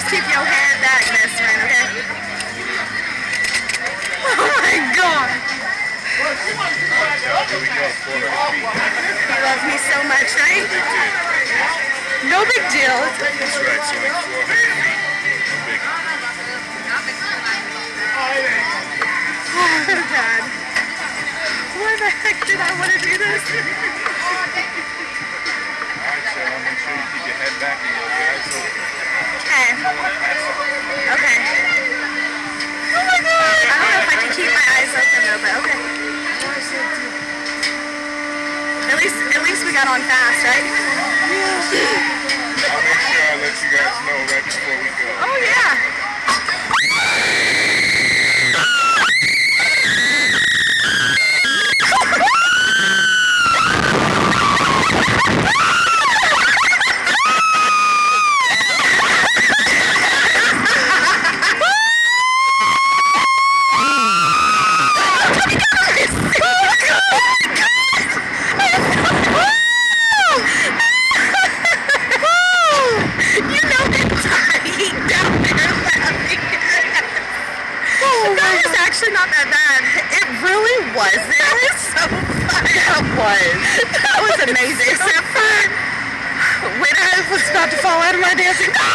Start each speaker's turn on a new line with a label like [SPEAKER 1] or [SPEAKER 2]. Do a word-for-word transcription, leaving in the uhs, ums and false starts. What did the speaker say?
[SPEAKER 1] keep your head back, best friend, okay? Oh my God.
[SPEAKER 2] Here we go, four hundred feet.
[SPEAKER 1] You love me so much, right? No big deal.
[SPEAKER 2] That's right, it's only four hundred feet. No big.
[SPEAKER 1] Oh God. Why the heck did I want to do this?
[SPEAKER 2] Alright, so I'm going to show you keep your head back and your eyes open.
[SPEAKER 1] Okay. Okay. Oh my God. I don't know if I can keep my eyes open though, but okay. At least, at least we got on fast, right?
[SPEAKER 2] I'll make sure I let you guys know right before we go.
[SPEAKER 1] Oh yeah. Actually not that bad. It really wasn't. That was so fun. That was. That was amazing. Except for when I was about to fall out of my dancing.